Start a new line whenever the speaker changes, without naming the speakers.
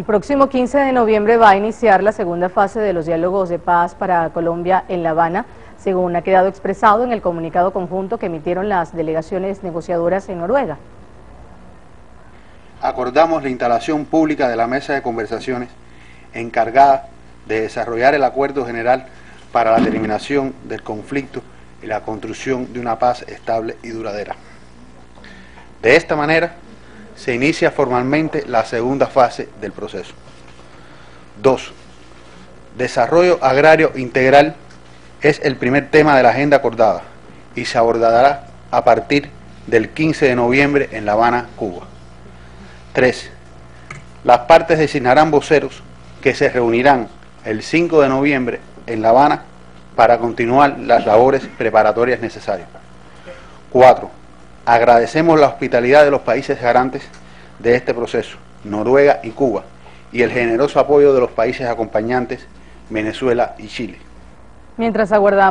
El próximo 15 de noviembre va a iniciar la segunda fase de los diálogos de paz para Colombia en La Habana, según ha quedado expresado en el comunicado conjunto que emitieron las delegaciones negociadoras en Noruega.
Acordamos la instalación pública de la mesa de conversaciones encargada de desarrollar el acuerdo general para la terminación del conflicto y la construcción de una paz estable y duradera. De esta manera, se inicia formalmente la segunda fase del proceso. 2. Desarrollo agrario integral es el primer tema de la agenda acordada y se abordará a partir del 15 de noviembre en La Habana, Cuba. 3. Las partes designarán voceros que se reunirán el 5 de noviembre en La Habana para continuar las labores preparatorias necesarias. 4. Agradecemos la hospitalidad de los países garantes de este proceso, Noruega y Cuba, y el generoso apoyo de los países acompañantes, Venezuela y Chile.
Mientras aguardamos